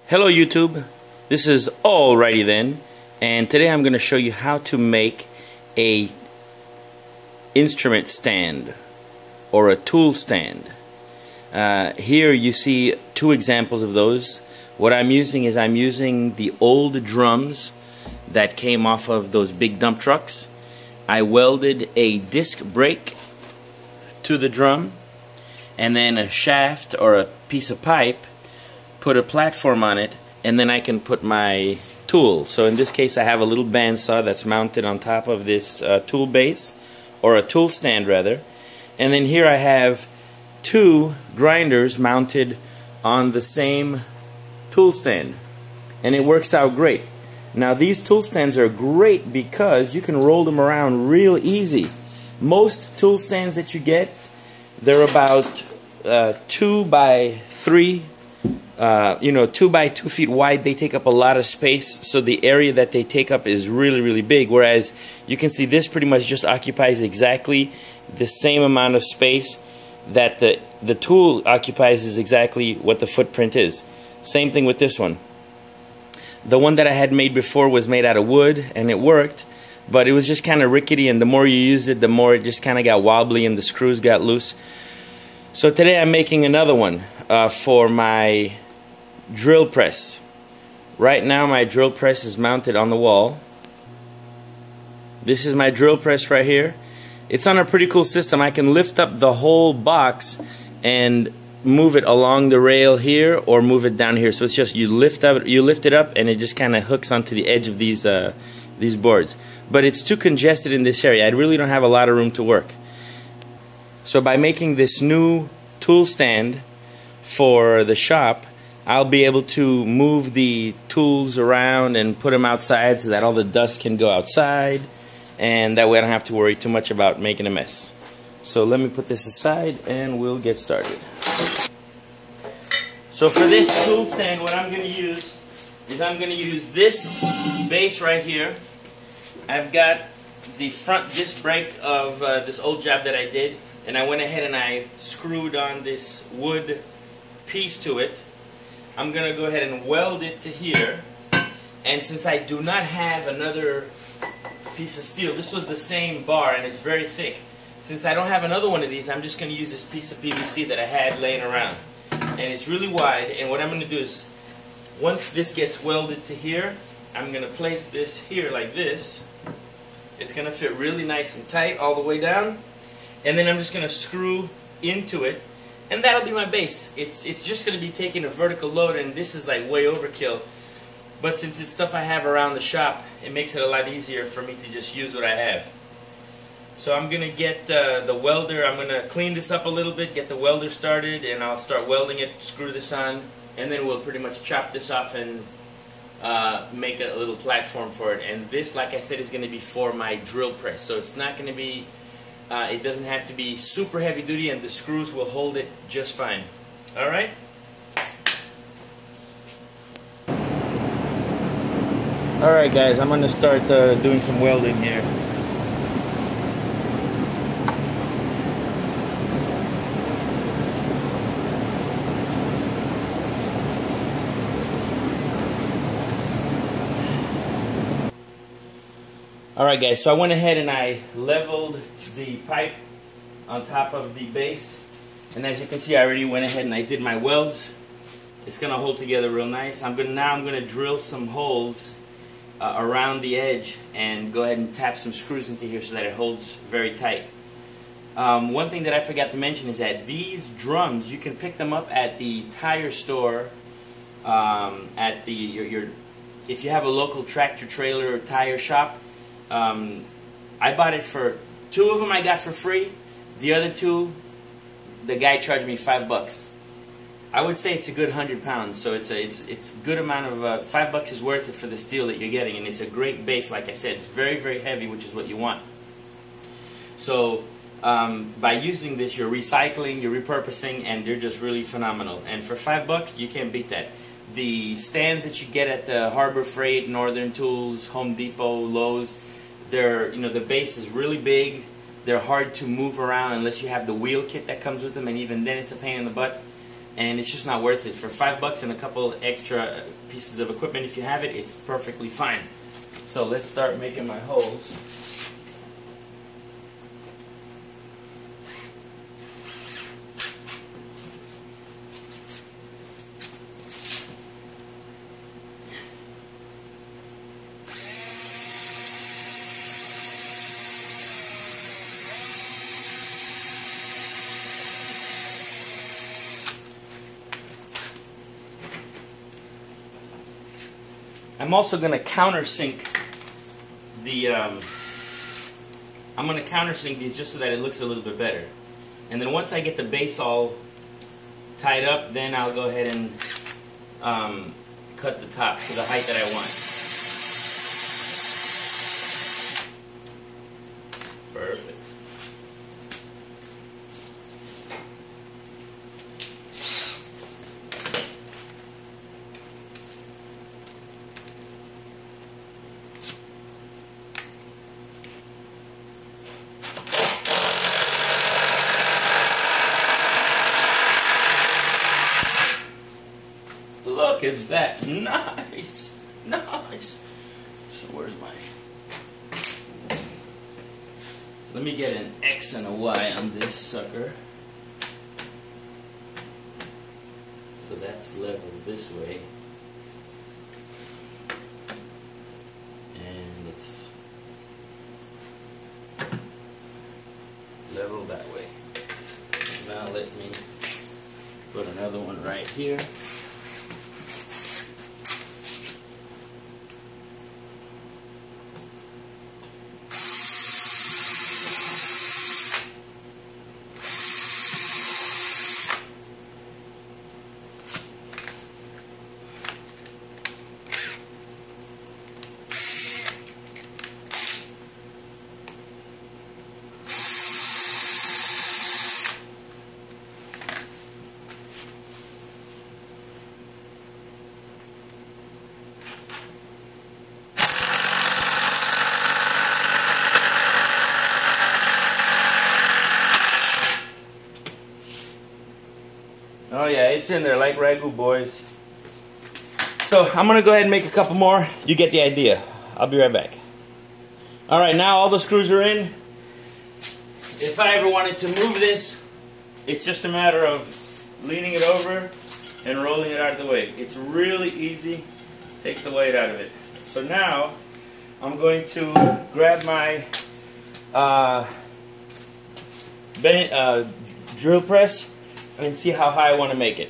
Hello YouTube, this is Alrighty Then, and today I'm going to show you how to make a instrument stand or a tool stand. Here you see two examples of those. What I'm using is the old drums that came off of those big dump trucks. I welded a disc brake to the drum and then a shaft or a piece of pipe, put a platform on it, and then I can put my tool. So in this case I have a little bandsaw that's mounted on top of this tool base, or a tool stand rather, and then here I have two grinders mounted on the same tool stand, and it works out great. Now these tool stands are great because you can roll them around real easy. Most tool stands that you get, they're about 2 by 3, 2 by 2 feet wide. They take up a lot of space, so the area that they take up is really big, whereas you can see this pretty much just occupies exactly the same amount of space that the tool occupies, is exactly what the footprint is. Same thing with this one. The one that I had made before was made out of wood and it worked, but it was just kind of rickety, and the more you use it, the more it just kind of got wobbly and the screws got loose. So today I'm making another one for my drill press. Right now my drill press is mounted on the wall. This is my drill press right here. It's on a pretty cool system. I can lift up the whole box and move it along the rail here, or move it down here. So it's just you lift it up, and it just kind of hooks onto the edge of these boards. But it's too congested in this area. I really don't have a lot of room to work. So by making this new tool stand for the shop, I'll be able to move the tools around and put them outside so that all the dust can go outside, and that way I don't have to worry too much about making a mess. So let me put this aside and we'll get started. So for this tool stand, what I'm going to use is I'm going to use this base right here. I've got the front disc brake of this old job that I did, and I went ahead and I screwed on this wood piece to it. I'm going to go ahead and weld it to here, and since I do not have another piece of steel, this was the same bar and it's very thick. Since I don't have another one of these, I'm just going to use this piece of PVC that I had laying around, and it's really wide. And what I'm going to do is, once this gets welded to here, I'm going to place this here like this. It's going to fit really nice and tight all the way down, and then I'm just going to screw into it, and that'll be my base. It's just going to be taking a vertical load, and this is like way overkill, but since it's stuff I have around the shop, it makes it a lot easier for me to just use what I have. So I'm going to get the welder. I'm going to clean this up a little bit, get the welder started, and I'll start welding it, screw this on, and then we'll pretty much chop this off and make a little platform for it. And this, like I said, is going to be for my drill press. So it's not going to be, it doesn't have to be super heavy duty, and the screws will hold it just fine. Alright? Alright guys, I'm going to start doing some welding here. Alright guys, so I went ahead and I leveled the pipe on top of the base, and as you can see I already went ahead and I did my welds. It's going to hold together real nice. Now I'm going to drill some holes around the edge and go ahead and tap some screws into here so that it holds very tight. One thing that I forgot to mention is that these drums, you can pick them up at the tire store, at if you have a local tractor trailer or tire shop. I bought it for 2 of them. I got for free. The other 2, the guy charged me $5. I would say it's a good 100 pounds, so it's a good amount of $5 is worth it for the steel that you're getting, and it's a great base. Like I said, it's very heavy, which is what you want. So by using this, you're recycling, you're repurposing, and they're just really phenomenal. And for $5, you can't beat that. The stands that you get at the Harbor Freight, Northern Tools, Home Depot, Lowe's, the base is really big. They're hard to move around unless you have the wheel kit that comes with them, and even then it's a pain in the butt. and it's just not worth it. For $5 and a couple extra pieces of equipment, if you have it, it's perfectly fine. So let's start making my holes. I'm also going to countersink the, I'm going to countersink these just so that it looks a little bit better. And then once I get the base all tied up, then I'll go ahead and cut the top to the height that I want. Perfect. Look at that. Nice. Nice. So where's my... Let me get an X and a Y on this sucker. So that's level this way. And it's level that way. Now let me put another one right here. Oh yeah, it's in there like ragu, boys. So I'm gonna go ahead and make a couple more. You get the idea. I'll be right back. Alright, now all the screws are in. If I ever wanted to move this, it's just a matter of leaning it over and rolling it out of the way. It's really easy. Takes the weight out of it. So now I'm going to grab my drill press and see how high I want to make it.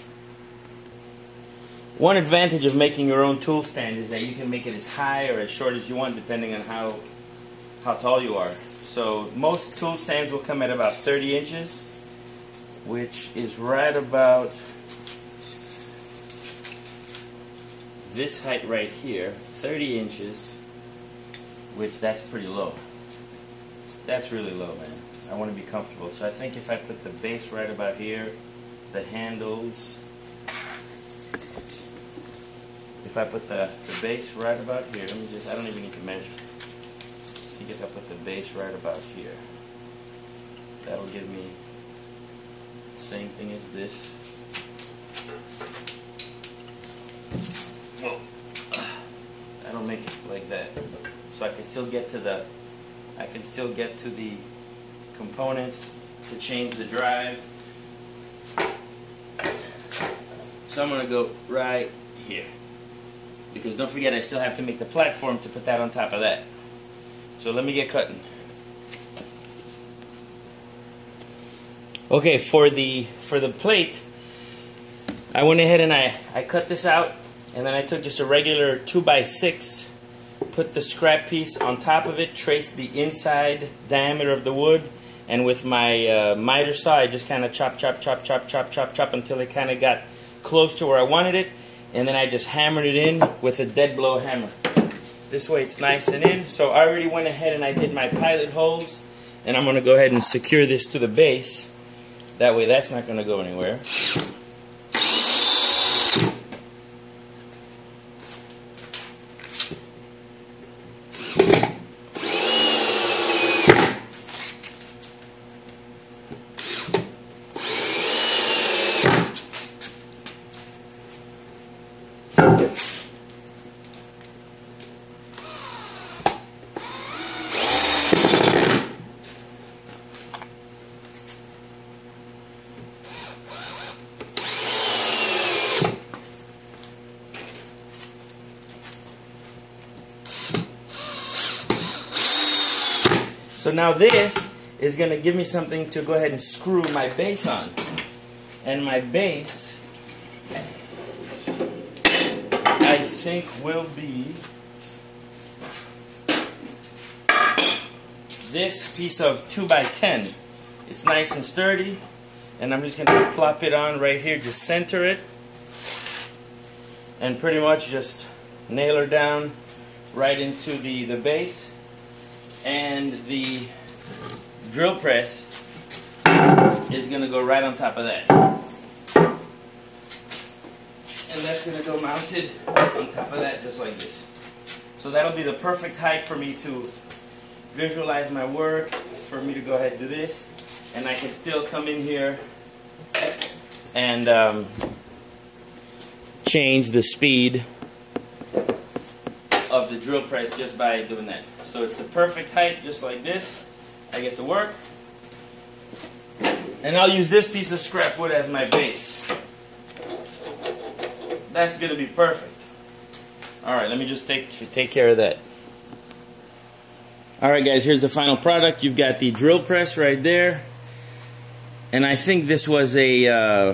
One advantage of making your own tool stand is that you can make it as high or as short as you want depending on how tall you are. So most tool stands will come at about 30 inches, which is right about this height right here, 30 inches, which that's pretty low. That's really low, man. I want to be comfortable. So I think if I put the base right about here, the handles, if I put the base right about here, let me just, I don't even need to measure. I think if I put the base right about here, that will give me the same thing as this. I don't make it like that. So I can still get to the components to change the drive. So I'm going to go right here. Because don't forget, I still have to make the platform to put that on top of that. So let me get cutting. Okay, for the plate, I went ahead and I cut this out, and then I took just a regular 2x6, put the scrap piece on top of it, traced the inside diameter of the wood, and with my miter saw, I just kind of chop until it kind of got close to where I wanted it, and then I just hammered it in with a dead blow hammer. This way it's nice and in. So I already went ahead and I did my pilot holes, and I'm going to go ahead and secure this to the base. That way that's not going to go anywhere. So now this is going to give me something to go ahead and screw my base on. And my base, I think, will be this piece of 2x10. It's nice and sturdy, and I'm just going to plop it on right here, just center it, and pretty much just nail her down right into the base. And the drill press is going to go right on top of that. And that's going to go mounted on top of that just like this. So that'll be the perfect height for me to visualize my work, for me to go ahead and do this. And I can still come in here and change the speed of the drill press just by doing that. So it's the perfect height just like this. I get to work. And I'll use this piece of scrap wood as my base. That's going to be perfect. Alright, let me just take care of that. Alright guys, here's the final product. You've got the drill press right there. And I think this was a,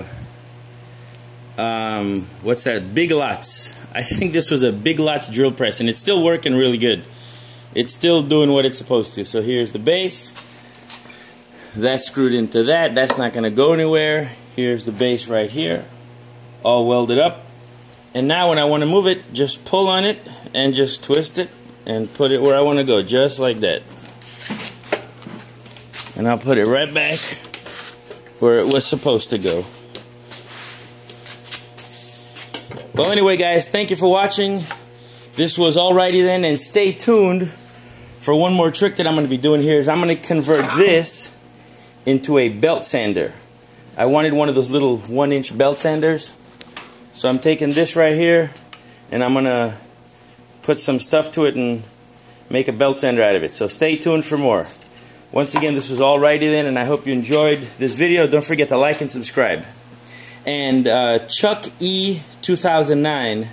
what's that? Big Lots. I think this was a Big Lots drill press, and it's still working really good. It's still doing what it's supposed to. So here's the base. That's screwed into that. That's not going to go anywhere. Here's the base right here, all welded up. And now when I want to move it, just pull on it and just twist it and put it where I want to go, just like that. And I'll put it right back where it was supposed to go. Well, anyway, guys, thank you for watching. This was Alrighty Then, and stay tuned for one more trick that I'm going to be doing here. Is I'm going to convert this into a belt sander. I wanted one of those little 1-inch belt sanders. So I'm taking this right here, and I'm going to put some stuff to it and make a belt sander out of it. So stay tuned for more. Once again, this was Alrighty Then, and I hope you enjoyed this video. Don't forget to like and subscribe. And Chuck E 2009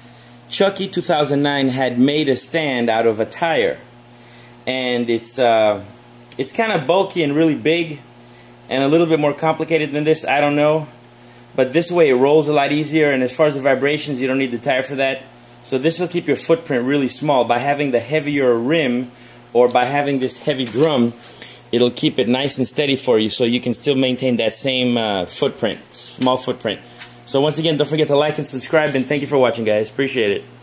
had made a stand out of a tire, and it's kind of bulky and really big and a little bit more complicated than this. I don't know, but this way it rolls a lot easier, and as far as the vibrations, you don't need the tire for that. So this will keep your footprint really small. By having the heavier rim, or by having this heavy drum, it'll keep it nice and steady for you, so you can still maintain that same footprint, small footprint. So once again, don't forget to like and subscribe, and thank you for watching, guys. Appreciate it.